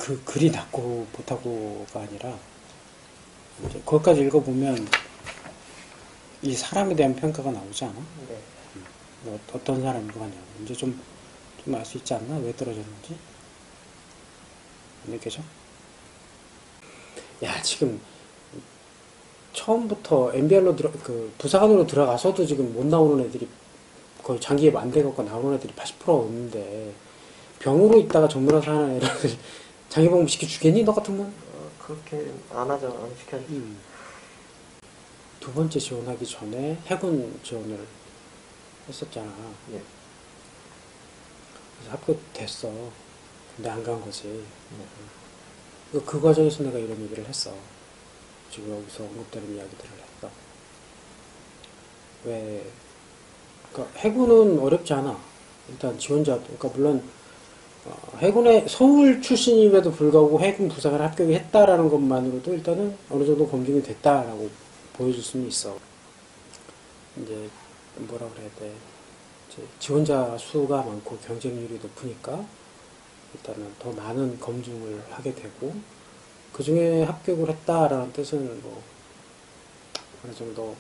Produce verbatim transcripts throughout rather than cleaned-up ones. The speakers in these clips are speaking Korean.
그 글이 낫고 못하고가 아니라 이제 거기까지 읽어보면 이 사람에 대한 평가가 나오지 않아? 네. 어, 어떤 사람인 거 같냐고. 이제 좀, 좀 알 수 있지 않나? 왜 떨어졌는지? 안 느껴져? 야, 지금, 처음부터 엠비알로 들어, 그, 부사관으로 들어가서도 지금 못 나오는 애들이 거의 장기에 만대갖고 나오는 애들이 팔십 퍼센트 없는데, 병으로 있다가 전문화사 하는 애를 장기복무 시켜주겠니? 너 같으면? 어, 그렇게 안 하죠. 안 시켜주죠. 음. 두 번째 지원하기 전에 해군 지원을 했었잖아. 예. 그래서 합격됐어. 근데 안 간 거지. 네. 그, 그 과정에서 내가 이런 얘기를 했어. 지금 여기서 언급되는 이야기들을 했어. 왜, 그러니까 해군은 어렵지 않아. 일단 지원자, 그러니까 물론 어, 해군의 서울 출신임에도 불구하고 해군 부사관 합격을 했다라는 것만으로도 일단은 어느 정도 검증이 됐다라고 보여줄 수는 있어. 이제 뭐라 그래야 돼. 이제 지원자 수가 많고 경쟁률이 높으니까 일단은 더 많은 검증을 하게 되고 그 중에 합격을 했다라는 뜻은 뭐 어느 정도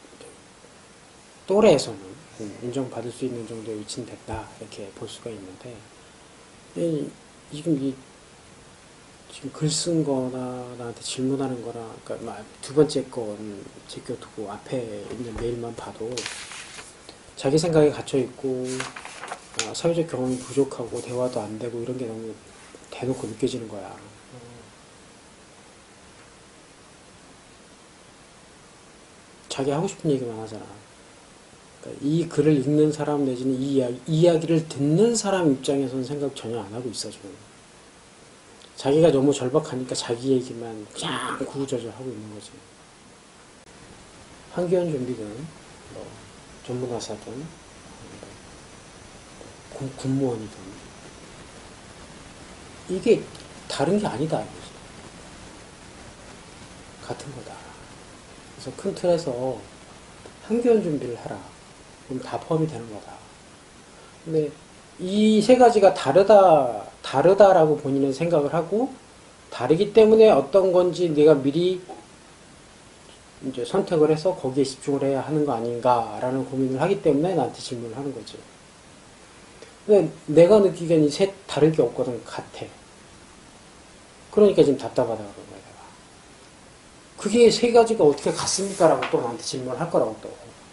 또래에서는 인정받을 수 있는 정도의 위치는 됐다 이렇게 볼 수가 있는데 이, 지금 이 지금 글 쓴 거나 나한테 질문하는 거나 그러니까 두 번째 건 제껴두고 앞에 있는 메일만 봐도 자기 생각에 갇혀 있고 어, 사회적 경험이 부족하고 대화도 안 되고 이런 게 너무 대놓고 느껴지는 거야. 자기 하고 싶은 얘기만 하잖아. 그러니까 이 글을 읽는 사람 내지는 이 이야기, 이 이야기를 듣는 사람 입장에서는 생각 전혀 안 하고 있어 지금. 자기가 너무 절박하니까 자기 얘기만 그냥 구구절절 하고 있는 거지. 한기원 좀비든 뭐 전문화사든 군, 군무원이든 이게 다른 게 아니다 이거지. 같은 거다. 그래서 큰 틀에서 한기원 준비를 하라. 그럼 다 포함이 되는 거다. 근데 이 세 가지가 다르다, 다르다라고 본인은 생각을 하고, 다르기 때문에 어떤 건지 내가 미리 이제 선택을 해서 거기에 집중을 해야 하는 거 아닌가라는 고민을 하기 때문에 나한테 질문을 하는 거지. 근데 내가 느끼기엔 이 셋 다를 게 없거든, 같아. 그러니까 지금 답답하다 그런 거야, 내가. 그게 세 가지가 어떻게 같습니까? 라고 또 나한테 질문을 할 거라고 또.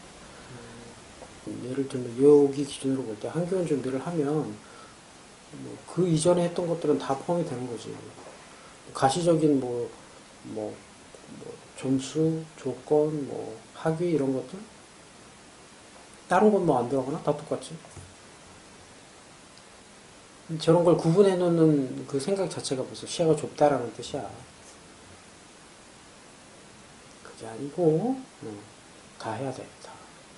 예를 들면 여기 기준으로 볼 때 한기원 준비를 하면 뭐 그 이전에 했던 것들은 다 포함이 되는 거지. 가시적인 뭐, 뭐, 뭐 점수, 조건, 뭐 학위 이런 것들 다른 건 뭐 안 들어가나? 다 똑같지. 저런 걸 구분해 놓는 그 생각 자체가 벌써 시야가 좁다라는 뜻이야. 그게 아니고 음, 다 해야 돼. 다.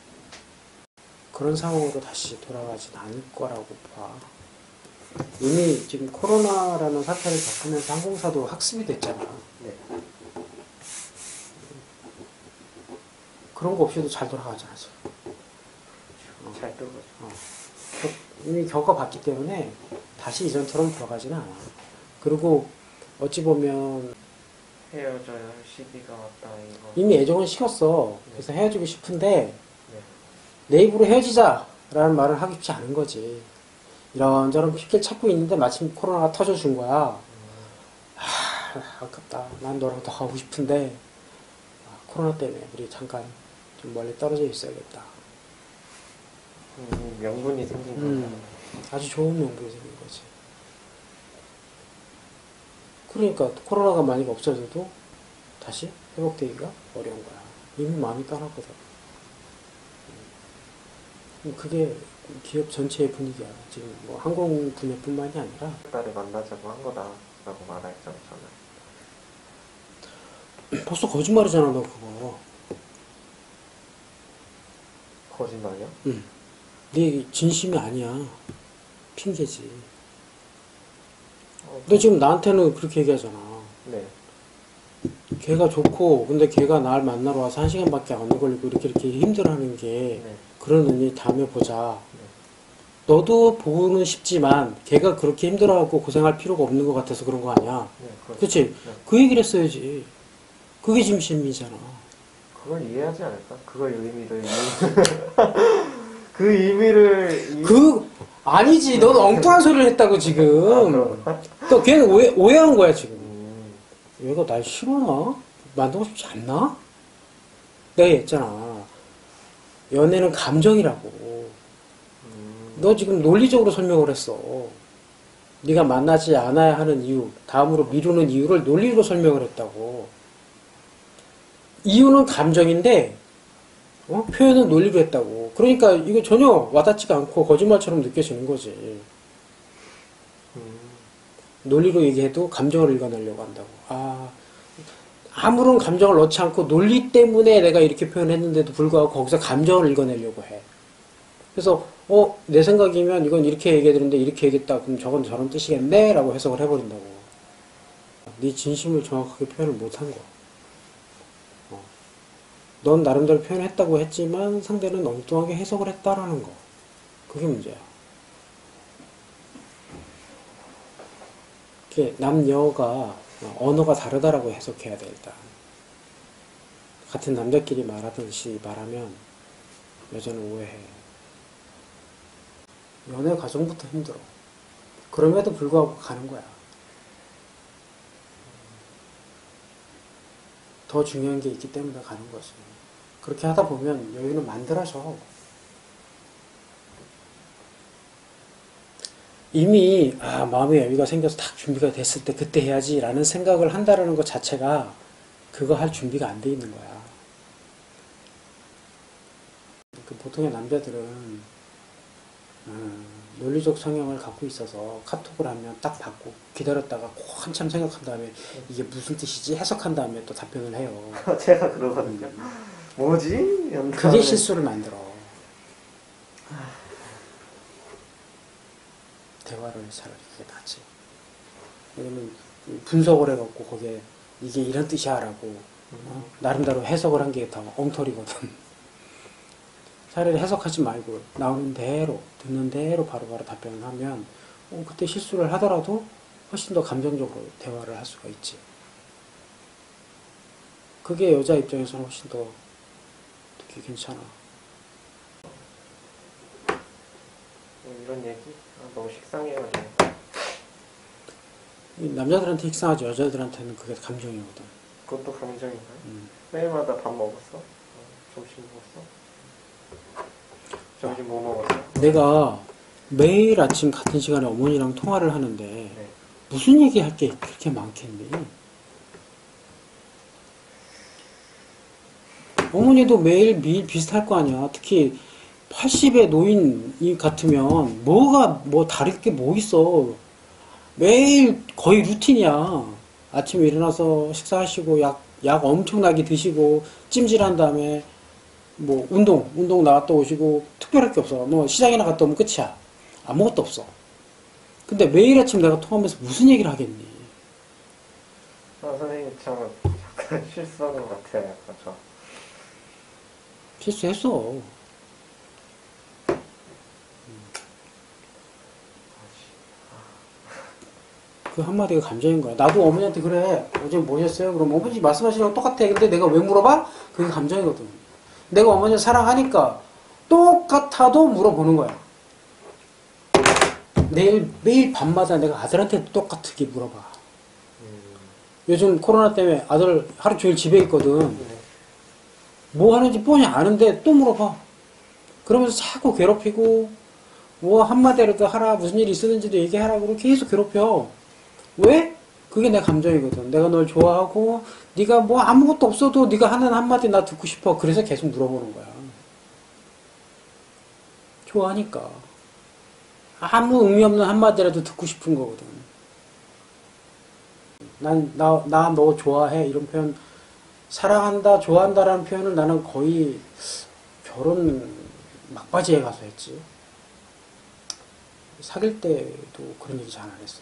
그런 상황으로 다시 돌아가진 않을 거라고 봐. 이미 지금 코로나라는 사태를 겪으면서 항공사도 학습이 됐잖아. 네. 그런 거 없이도 잘 돌아가잖아, 지금. 어. 잘 들어가죠. 어. 이미 겪어봤기 때문에 다시 이전처럼 돌아가지는 않아. 그리고 어찌 보면 헤어져야 할 시기가 왔다 이거. 이미 애정은 식었어. 그래서 헤어지고 싶은데 네. 내 입으로 헤어지자라는 말을 하기 쉽지 않은 거지. 이런저런 핑계를 찾고 있는데 마침 코로나가 터져준 거야. 음. 아, 아깝다. 난 너랑 더 가고 싶은데 아, 코로나 때문에 우리 잠깐 좀 멀리 떨어져 있어야겠다. 음, 명분이 생긴 거죠. 음, 아주 좋은 명분이 생긴 거지. 그러니까 코로나가 만약 없어져도 다시 회복되기가 어려운 거야. 이미 마음이 떠났거든. 음, 그게 기업 전체의 분위기야. 지금 뭐 항공 분야뿐만이 아니라 딸을 만나자고 한 거다라고 말했잖아 저는. 벌써 거짓말이잖아, 너 그거. 거짓말이요? 응. 네 진심이 아니야. 핑계지. 어, 너 지금 나한테는 그렇게 얘기하잖아. 네. 걔가 좋고 근데 걔가 날 만나러 와서 한 시간밖에 안 걸리고 이렇게 이렇게 힘들어하는 게 네. 그러느니 다음에 보자. 네. 너도 보고는 싶지만 걔가 그렇게 힘들어하고 고생할 필요가 없는 것 같아서 그런 거 아니야. 네, 그렇죠. 그치? 네. 그 얘기를 했어야지. 그게 진심이잖아. 그걸 이해하지 않을까? 그걸 의미를 이해. 그 의미를 이... 그, 아니지. 넌 엉뚱한 소리를 했다고, 아, 지금. 그런가? 또 걔는 오해, 오해한 거야, 지금. 음, 얘가 날 싫어나? 만나고 싶지 않나? 내가 했잖아. 연애는 감정이라고. 음, 너 지금 논리적으로 설명을 했어. 네가 만나지 않아야 하는 이유, 다음으로 미루는 이유를 논리로 설명을 했다고. 이유는 감정인데 어? 표현은 논리로 했다고. 그러니까 이거 전혀 와닿지가 않고 거짓말처럼 느껴지는 거지. 음, 논리로 얘기해도 감정을 읽어내려고 한다고. 아, 아무런 감정을 넣지 않고 논리 때문에 내가 이렇게 표현했는데도 불구하고 거기서 감정을 읽어내려고 해. 그래서 어, 내 생각이면 이건 이렇게 얘기해드는데 이렇게 얘기했다. 그럼 저건 저런 뜻이겠네? 라고 해석을 해버린다고. 네 진심을 정확하게 표현을 못한 거야. 어. 넌 나름대로 표현했다고 했지만 상대는 엉뚱하게 해석을 했다라는 거. 그게 문제야. 이렇게 남녀가 언어가 다르다라고 해석해야 돼, 일단. 같은 남자끼리 말하듯이 말하면 여자는 오해해. 연애 과정부터 힘들어. 그럼에도 불구하고 가는 거야. 더 중요한 게 있기 때문에 가는 거지. 그렇게 하다 보면 여유는 만들어져. 이미 아, 마음의 여유가 생겨서 딱 준비가 됐을 때 그때 해야지 라는 생각을 한다라는 것 자체가 그거 할 준비가 안 돼 있는 거야. 그 보통의 남자들은 음, 논리적 성향을 갖고 있어서 카톡을 하면 딱 받고 기다렸다가 꼭 한참 생각한 다음에 이게 무슨 뜻이지 해석한 다음에 또 답변을 해요. 제가 그러거든요. 음, 뭐지? 그게 실수를 만들어. 대화를 차라리 그게 낫지. 왜냐면 분석을 해갖고 거기에 이게 이런 뜻이야 라고 어? 나름대로 해석을 한 게 더 엉터리거든. 차라리 해석하지 말고 나오는 대로 듣는 대로 바로바로 답변을 하면 어, 그때 실수를 하더라도 훨씬 더 감정적으로 대화를 할 수가 있지. 그게 여자 입장에서는 훨씬 더 듣기 괜찮아. 이런 얘기? 아, 너무 식상해가지고. 이 남자들한테 식상하지 여자들한테는 그게 감정이거든. 그것도 감정인가요? 음. 매일마다 밥 먹었어? 어, 점심 먹었어? 점심 뭐 먹었어? 내가 매일 아침 같은 시간에 어머니랑 통화를 하는데 네. 무슨 얘기 할 게 그렇게 많겠니? 어머니도 매일 미 비슷할 거 아니야. 특히 팔십의 노인이 같으면 뭐가 뭐 다를 게 뭐 있어. 매일 거의 루틴이야. 아침에 일어나서 식사하시고 약, 약 엄청나게 드시고 찜질한 다음에 뭐 운동, 운동 나갔다 오시고 특별할 게 없어. 뭐 시장이나 갔다 오면 끝이야. 아무것도 없어. 근데 매일 아침 내가 통화하면서 무슨 얘기를 하겠니? 아, 선생님 참 약간 실수하는 것 같아요. 약간 저. 실수했어. 그 한마디가 감정인 거야. 나도 어머니한테 그래. 어제 뭐 하셨어요? 그럼 어머니 말씀하시는 거 똑같아. 근데 내가 왜 물어봐? 그게 감정이거든. 내가 어머니를 사랑하니까 똑같아도 물어보는 거야. 매일, 매일 밤마다 내가 아들한테도 똑같게 물어봐. 음, 요즘 코로나 때문에 아들 하루 종일 집에 있거든. 네. 뭐 하는지 뻔히 아는데 또 물어봐. 그러면서 자꾸 괴롭히고, 뭐 한마디라도 하라, 무슨 일이 있었는지도 얘기하라고 그렇게 계속 괴롭혀. 왜? 그게 내 감정이거든. 내가 널 좋아하고 네가 뭐 아무것도 없어도 네가 하는 한마디 나 듣고 싶어. 그래서 계속 물어보는 거야. 좋아하니까. 아무 의미 없는 한마디라도 듣고 싶은 거거든. 난, 나, 나 너 좋아해. 이런 표현, 사랑한다, 좋아한다라는 표현을 나는 거의 결혼 막바지에 가서 했지. 사귈 때도 그런 얘기 잘 안 했어.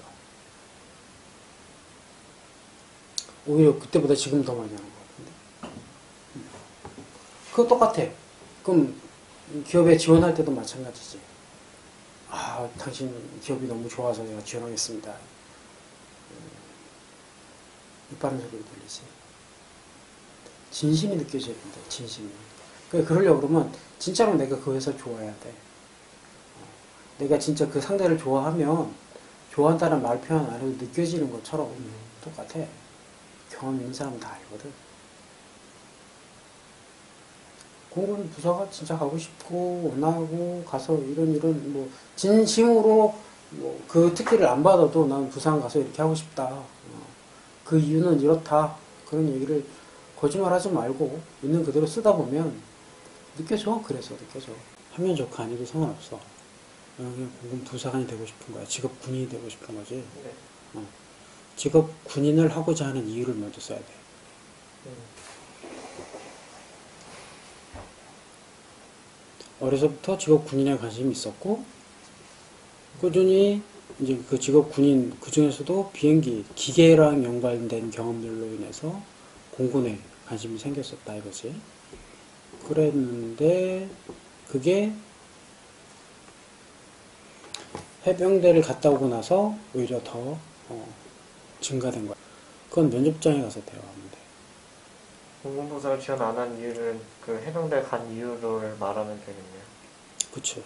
오히려 그때보다 지금 더 많이 하는 것 같은데. 그거 똑같아. 그럼 기업에 지원할 때도 마찬가지지. 아, 아, 당신 기업이 너무 좋아서 내가 지원하겠습니다. 입 바른 소리로 들리지. 진심이 느껴져야 된다, 진심이. 그러니까 그러려고 그러면 진짜로 내가 그 회사 좋아해야 돼. 내가 진짜 그 상대를 좋아하면 좋아한다는 말 표현 안 해도 느껴지는 것처럼 똑같아. 경험 있는 사람은 다 알거든. 공군 부사가 진짜 가고 싶고 원하고 가서 이런 이런 뭐 진심으로 뭐 그 특기를 안 받아도 난 부산 가서 이렇게 하고 싶다. 어, 그 이유는 이렇다. 그런 얘기를 거짓말하지 말고 있는 그대로 쓰다 보면 느껴져. 그래서 느껴져. 하면 좋고 아니도 상관없어. 그냥 공군 부사관이 되고 싶은 거야. 직업 군인이 되고 싶은 거지. 네. 어. 직업 군인을 하고자 하는 이유를 먼저 써야 돼. 음. 어려서부터 직업 군인에 관심이 있었고 꾸준히 이제 그 직업 군인 그 중에서도 비행기 기계랑 연관된 경험들로 인해서 공군에 관심이 생겼었다 이거지. 그랬는데 그게 해병대를 갔다 오고 나서 오히려 더 어, 증가된 거야. 그건 면접장에 가서 대화하면 돼. 공군부사를 지원 안 한 이유는 그 해병대 간 이유를 말하면 되겠네요. 그치.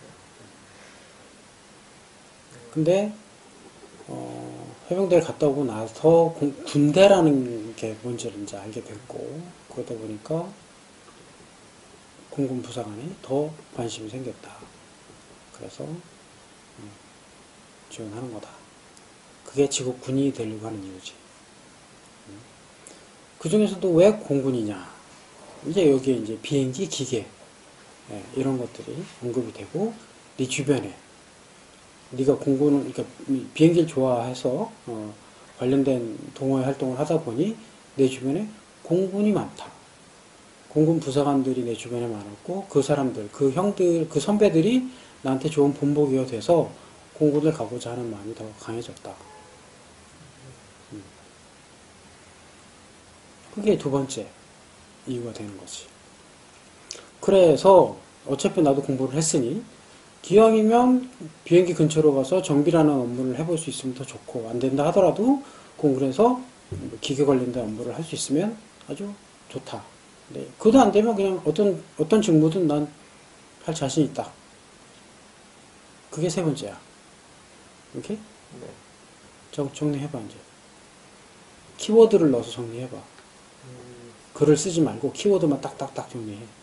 근데 어, 해병대를 갔다 오고 나서 공- 군대라는 게 뭔지를 이제 알게 됐고 그러다 보니까 공군 부사관에 더 관심이 생겼다. 그래서 음, 지원하는 거다. 그게 직업 군인이 되려고 하는 이유지. 음. 그 중에서도 왜 공군이냐? 이제 여기에 이제 비행기, 기계 예, 이런 것들이 언급이 되고 네 주변에 네가 공군을 그러니까 비행기를 좋아해서 어, 관련된 동호회 활동을 하다 보니 내 주변에 공군이 많다. 공군 부사관들이 내 주변에 많았고 그 사람들, 그 형들, 그 선배들이 나한테 좋은 본보기가 돼서 공군을 가고자 하는 마음이 더 강해졌다. 음. 그게 두 번째 이유가 되는 거지. 그래서 어차피 나도 공부를 했으니 기왕이면 비행기 근처로 가서 정비라는 업무를 해볼 수 있으면 더 좋고 안 된다 하더라도 공군에서 기계 관련된 업무를 할 수 있으면 아주 좋다. 네. 그도 안 되면 그냥 어떤 어떤 직무든 난 할 자신 있다. 그게 세 번째야. 오케이? 네. 정, 정리해봐 이제. 키워드를 넣어서 정리해봐. 음, 글을 쓰지 말고 키워드만 딱딱딱 정리해.